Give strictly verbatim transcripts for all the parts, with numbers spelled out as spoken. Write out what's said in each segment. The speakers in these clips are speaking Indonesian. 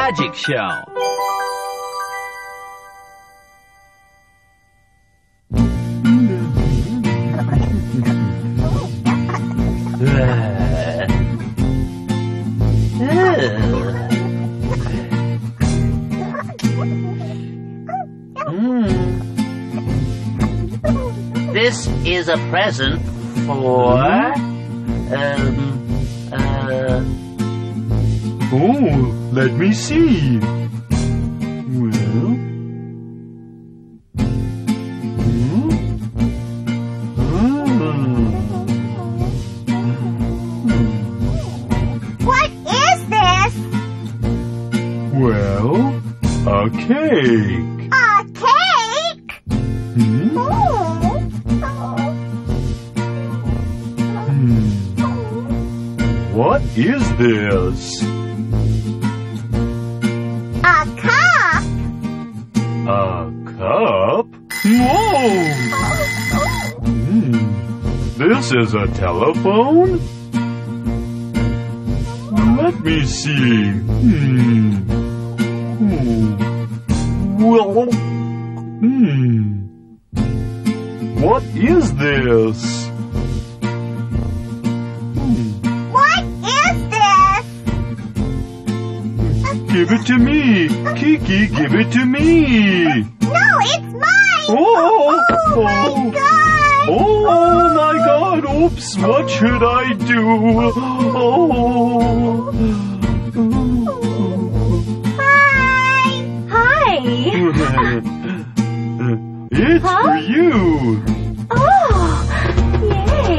Magic Show. This is a present for, um, uh... Oh, let me see. Well... Hmm? Oh. What is this? Well, a cake. A cake? Hmm? Oh. Hmm. What is this? A cup? A cup? Whoa! Hmm. This is a telephone? Let me see. Hmm. Hmm. Well, hmm. What is this? What is this? Give it to me. Kiki, give it to me. No, it's mine! Oh, Oh, my oh. God! Oh my God. Oops. What should I do? Oh. Hi! Hi! It's Huh? for you. Oh! Yay!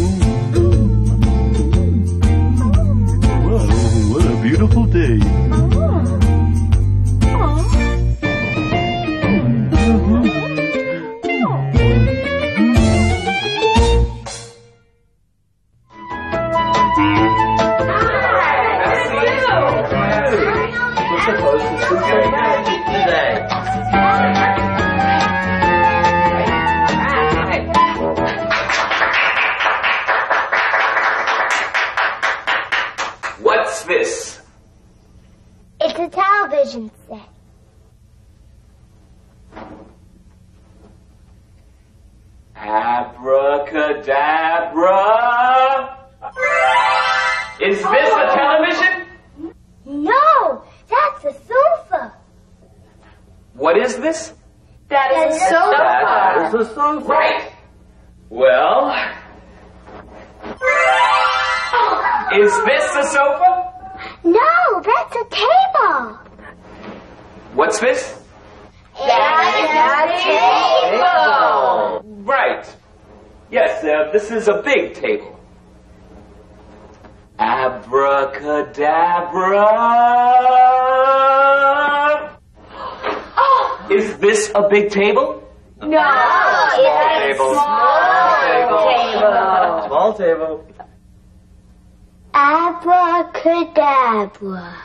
Wow, what a beautiful day. What's this? It's a television set. Abracadabra! Is this a television? No, that's a sofa. What is this? That is a That is a sofa. Right. Well... Is this a sofa? No, that's a table. What's this? That's a table. Right. Yes, uh, this is a big table. Abracadabra! Is this a big table? No, Small table. table. Small table. Abracadabra.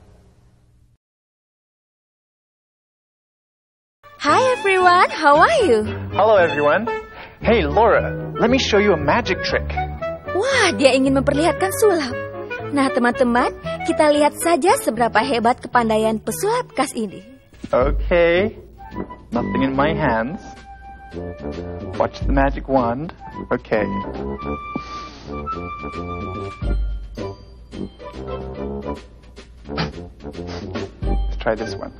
Hi everyone, how are you? Hello everyone. Hey Laura, let me show you a magic trick. Wah, dia ingin memperlihatkan sulap. Nah teman-teman, kita lihat saja seberapa hebat kepandaian pesulap khas ini. Okay, nothing in my hands. Watch the magic wand. Okay. Let's try this one.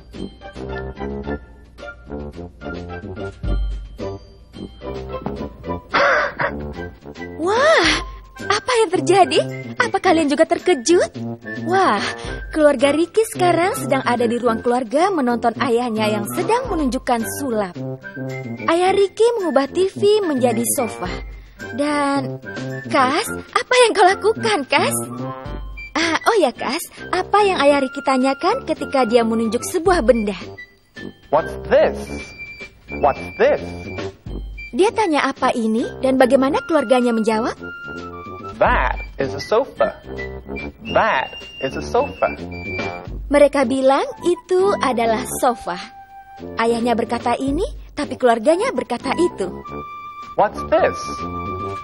Wah, apa yang terjadi? Apa kalian juga terkejut? Wah, keluarga Ricky sekarang sedang ada di ruang keluarga menonton ayahnya yang sedang menunjukkan sulap. Ayah Ricky mengubah T V menjadi sofa. Dan, Kas, apa yang kau lakukan, Kas? Ah, oh ya, Kas, apa yang ayah Ricky tanyakan ketika dia menunjuk sebuah benda? What's this? What's this? Dia tanya apa ini dan bagaimana keluarganya menjawab? That is a sofa. That is a sofa. Mereka bilang itu adalah sofa. Ayahnya berkata ini, tapi keluarganya berkata itu. What's this?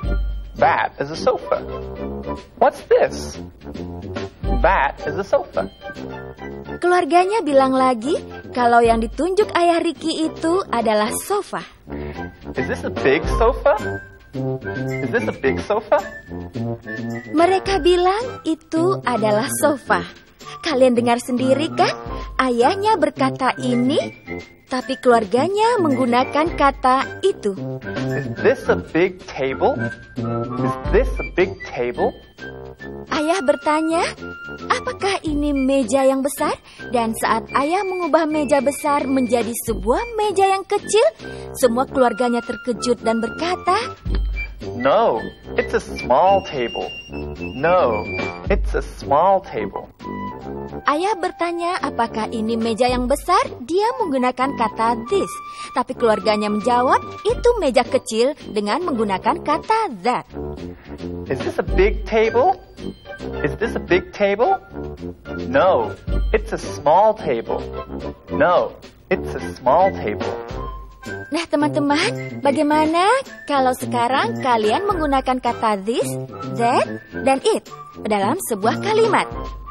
That is a sofa. What's this? That is a sofa. Keluarganya bilang lagi kalau yang ditunjuk ayah Ricky itu adalah sofa. Is this a big sofa? Is this a big sofa? Mereka bilang itu adalah sofa. Kalian dengar sendiri kan? Ayahnya berkata ini, tapi keluarganya menggunakan kata itu. Is this a big table? Is this a big table? Ayah bertanya, apakah ini meja yang besar? Dan saat ayah mengubah meja besar menjadi sebuah meja yang kecil, semua keluarganya terkejut dan berkata, No, it's a small table. No, it's a small table. Ayah bertanya apakah ini meja yang besar, dia menggunakan kata this. Tapi keluarganya menjawab, itu meja kecil dengan menggunakan kata that. Is this a big table? Is this a big table? No, it's a small table. No, it's a small table. Nah teman-teman, bagaimana kalau sekarang kalian menggunakan kata this, that, dan it dalam sebuah kalimat?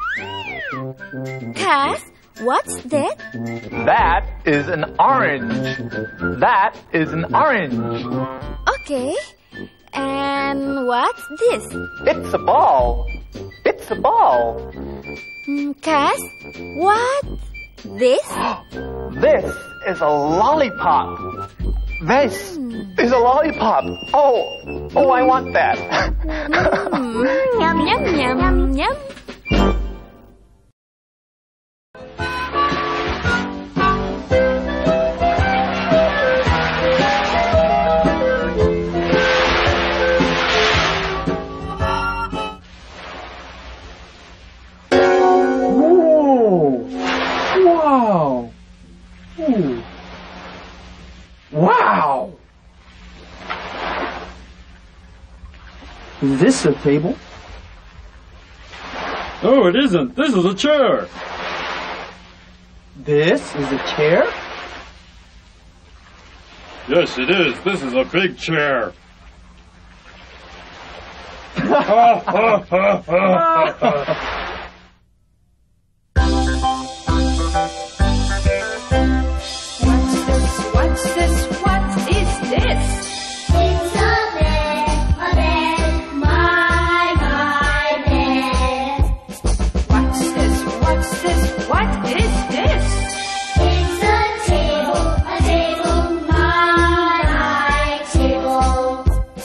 Cass, what's that? That is an orange. That is an orange. Okay. And what's this? It's a ball. It's a ball. Hmm, Cass, what? This? This is a lollipop. This is a lollipop. Oh, oh, I want that. Hmm, nyam, nyam, nyam, nyam. Wow! Ooh. Wow! Is this a table? Oh, it isn't. This is a chair. This is a chair? Yes, it is. This is a big chair. What's this? What is this? It's a bed, a bed, my, my bed. What's this? What's this? What is this? It's a table, a table, my, my table.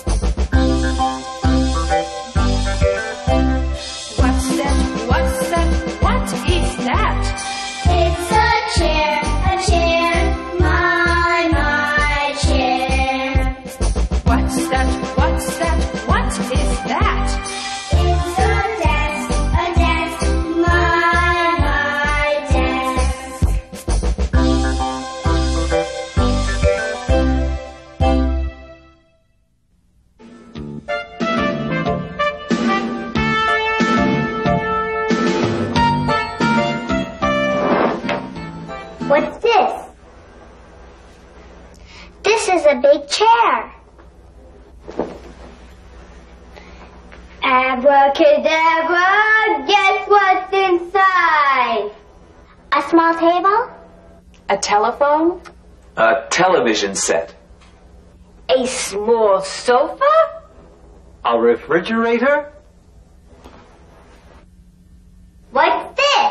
What's that? What's that? What is that? It's a chair, a chair, my, my chair. What's that? What's that? What is that? It's a desk, a desk, my, my desk. What's this? This is a big chair. Abracadabra, guess what's inside? A small table? A telephone? A television set. A small sofa? A refrigerator? What's this?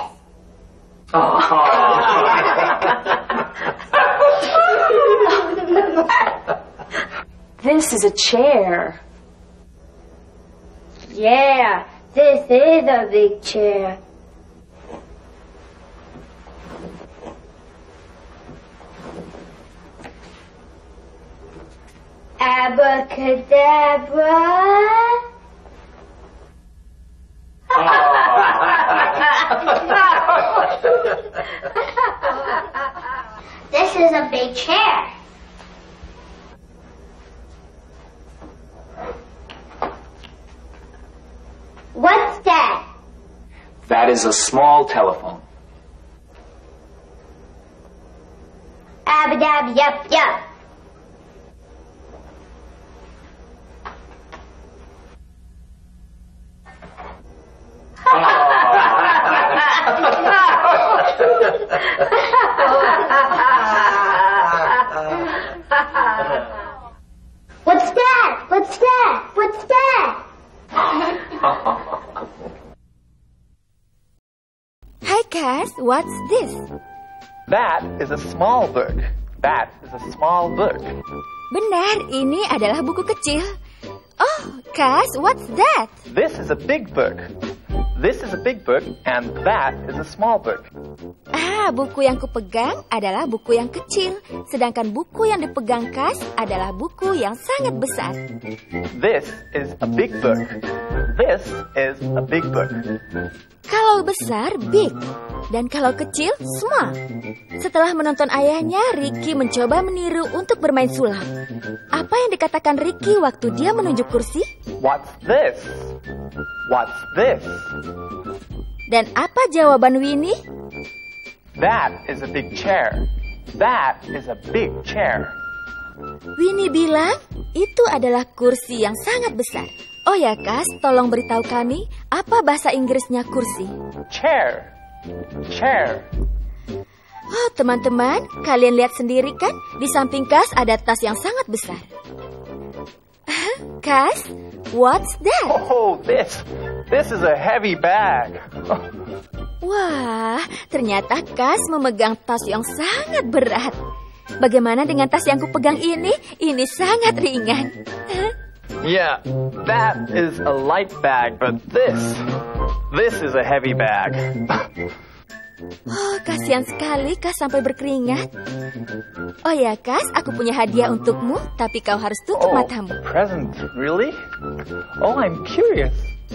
This is a chair. Yeah, this is a big chair. Abracadabra. This is a big chair. What's that? That is a small telephone. Abadab, yup, yup. What's that? Hi, Cass. What's this? That is a small book. That is a small book. Benar, ini adalah buku kecil. Oh, Cass, what's that? This is a big book. This is a big book, and that is a small book. Ah, buku yang kupegang adalah buku yang kecil, sedangkan buku yang dipegang Cass adalah buku yang sangat besar. This is a big book. This is a big book. Kalau besar, big. Dan kalau kecil, small. Setelah menonton ayahnya, Ricky mencoba meniru untuk bermain sulap. Apa yang dikatakan Ricky waktu dia menunjuk kursi? What's this? What's this? Dan apa jawaban Winnie? That is a big chair. That is a big chair. Winnie bilang, itu adalah kursi yang sangat besar. Oh ya, Cass, tolong beritahu kami, apa bahasa Inggrisnya kursi? Chair. Chair. Oh, teman-teman, kalian lihat sendiri kan? Di samping Cass ada tas yang sangat besar. Cass, what's that? Oh, this. This is a heavy bag. Wah, ternyata Cass memegang tas yang sangat berat. Bagaimana dengan tas yang kupegang ini? Ini sangat ringan. Yeah, that is a light bag, but this, this is a heavy bag. Oh, kasihan sekali Cass sampai berkeringat. Oh ya, Cass, aku punya hadiah untukmu, tapi kau harus tutup Oh, matamu. present, really? Oh, I'm curious.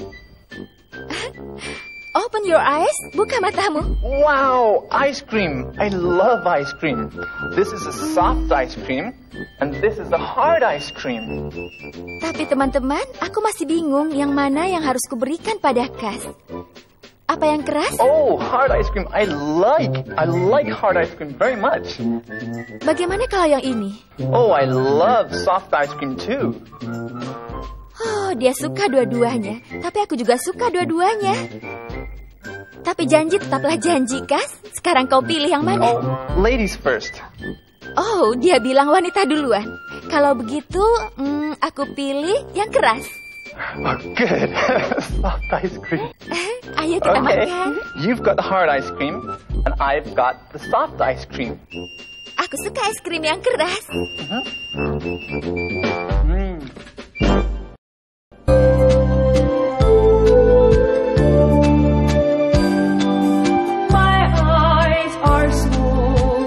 Open your eyes, buka matamu. Wow, ice cream. I love ice cream. This is a soft ice cream, and this is a hard ice cream. Tapi teman-teman, aku masih bingung yang mana yang harus kuberikan pada Cass. Apa yang keras? Oh, hard ice cream. I like. I like hard ice cream very much. Bagaimana kalau yang ini? Oh, I love soft ice cream too. Oh, dia suka dua-duanya. Tapi aku juga suka dua-duanya. Tapi janji tetaplah janji, Cass. Sekarang kau pilih yang mana? Oh, ladies first. Oh, dia bilang wanita duluan. Kalau begitu, hmm, aku pilih yang keras. Oh, good. Soft ice cream. Ayo kita Okay, makan. you've got the hard ice cream, and I've got the soft ice cream. Aku suka es krim yang keras. Mm. My eyes are small.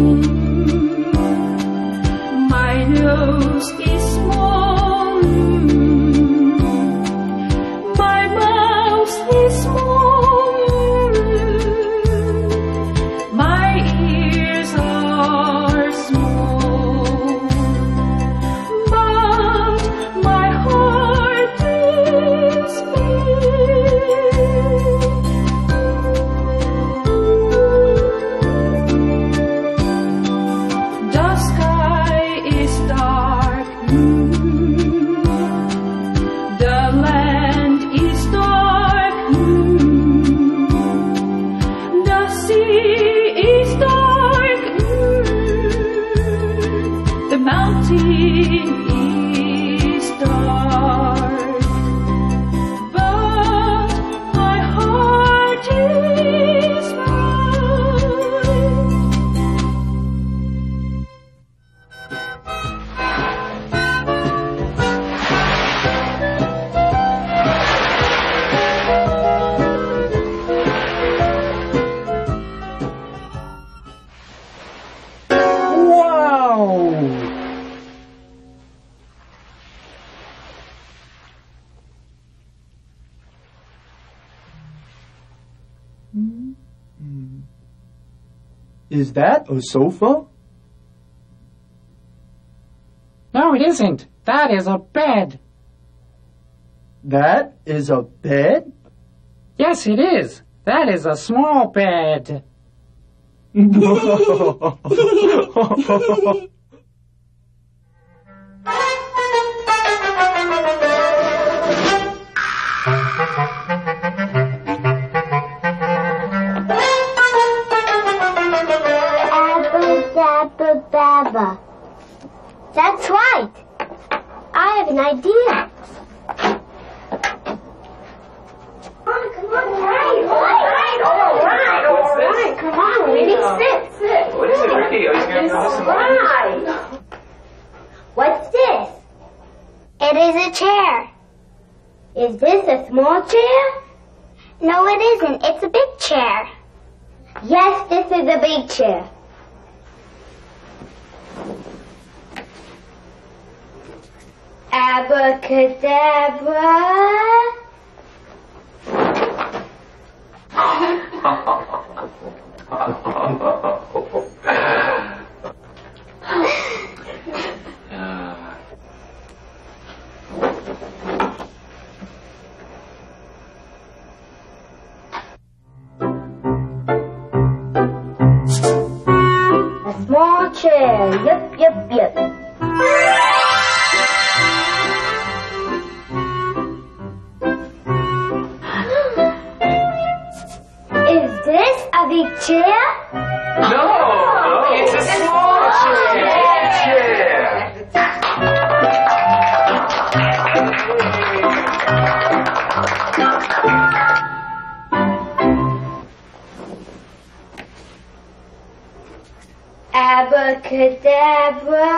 My nose is small. My mouth is small. My ears are small. But my heart is big. The sky is dark blue. The land is dark blue. The sea is dark blue. The mountain is dark. But my heart is bright. Wow! Is that a sofa? No, it isn't. That is a bed. That is a bed? Yes, it is. That is a small bed. Abracadabra. That's right. I have an idea. sit, sit. What is it, Ricky? Oh, he's going to listen. Right. What's this? It is a chair. Is this a small chair? No, it isn't. It's a big chair. Yes, this is a big chair. Abracadabra. A small chair. Yep, yep, yep. Is this a big chair? No, it's a small chair. Abracadabra.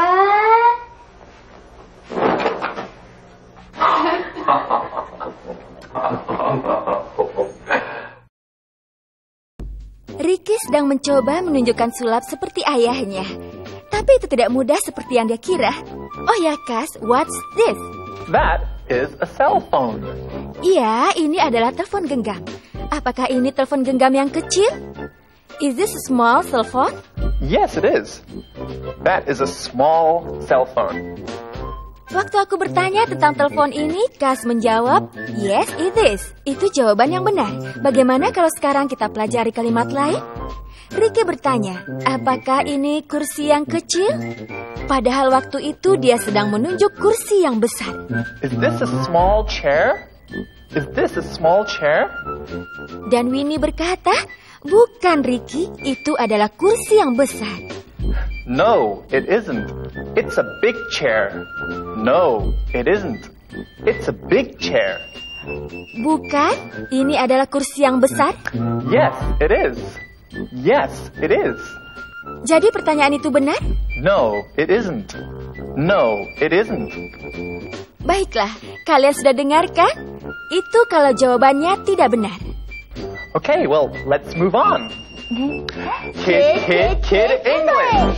Ricky sedang mencoba menunjukkan sulap seperti ayahnya. Tapi itu tidak mudah seperti yang dia kira. Oh ya, Cas, what's this? That is a cell phone. Iya, ini adalah telepon genggam. Apakah ini telepon genggam yang kecil? Is this a small cell phone? Yes, it is. That is a small cell phone. Waktu aku bertanya tentang telepon ini, Cas menjawab, yes, it is. Itu jawaban yang benar. Bagaimana kalau sekarang kita pelajari kalimat lain? Ricky bertanya, apakah ini kursi yang kecil? Padahal waktu itu dia sedang menunjuk kursi yang besar. Is this a small chair? Is this a small chair? Dan Winnie berkata, bukan Ricky, itu adalah kursi yang besar. No, it isn't. It's a big chair. No, it isn't. It's a big chair. Bukan, ini adalah kursi yang besar. Yes, it is. Yes, it is. Jadi pertanyaan itu benar? No, it isn't. No, it isn't. Baiklah, kalian sudah dengarkan? Itu kalau jawabannya tidak benar. Okay, well, let's move on. Kid, kid, kid, English.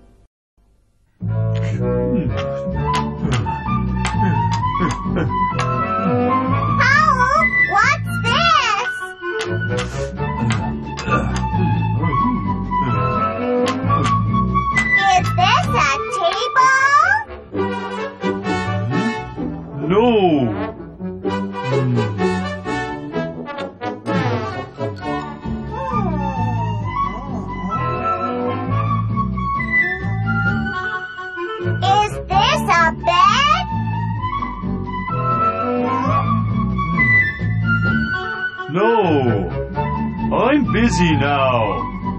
Oh, what's this? Is this a table? No. Is this a bed? No. I'm busy now.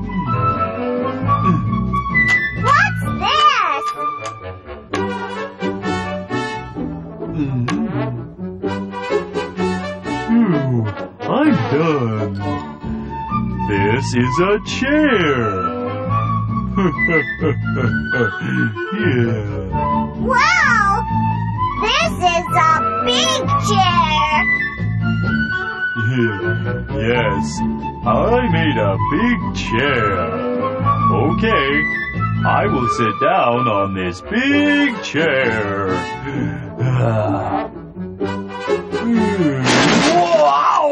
What's this? Phew, I'm done. This is a chair. Yeah. Wow! This is a big chair! Yes, I made a big chair. Okay, I will sit down on this big chair. Wow!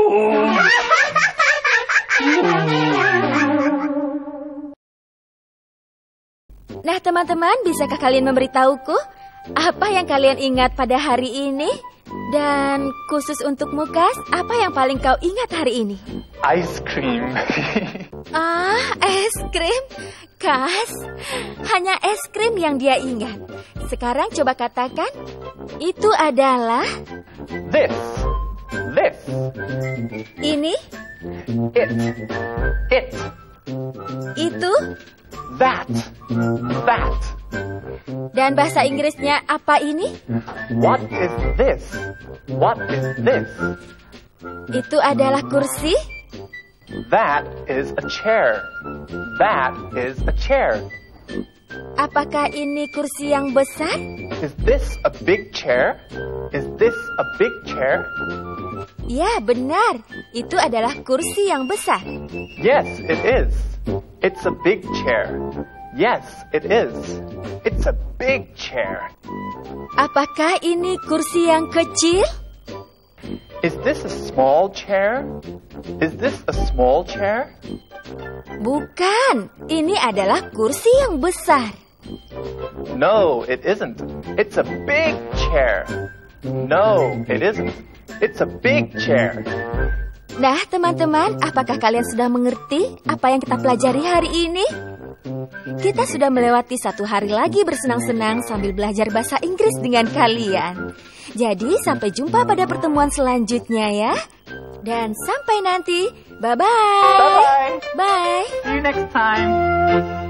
Nah, teman-teman, bisakah kalian memberitahuku apa yang kalian ingat pada hari ini? Dan khusus untuk Mukas, apa yang paling kau ingat hari ini? Ice cream. Ah, es krim? Cas, hanya es krim yang dia ingat. Sekarang coba katakan, itu adalah... This. This. Ini? It. It. Itu? That. That. Dan bahasa Inggrisnya apa ini? What is this? What is this? Itu adalah kursi? That is a chair. That is a chair. Apakah ini kursi yang besar? Is this a big chair? Is this a big chair? Ya, benar. Itu adalah kursi yang besar. Yes, it is. It's a big chair. Yes, it is. It's a big chair. Apakah ini kursi yang kecil? Is this a small chair? Is this a small chair? Bukan, ini adalah kursi yang besar. No, it isn't. It's a big chair. No, it isn't. It's a big chair. Nah, teman-teman, apakah kalian sudah mengerti apa yang kita pelajari hari ini? Kita sudah melewati satu hari lagi bersenang-senang sambil belajar bahasa Inggris dengan kalian. Jadi, sampai jumpa pada pertemuan selanjutnya ya. Dan sampai nanti. Bye-bye. Bye-bye. Bye. See you next time.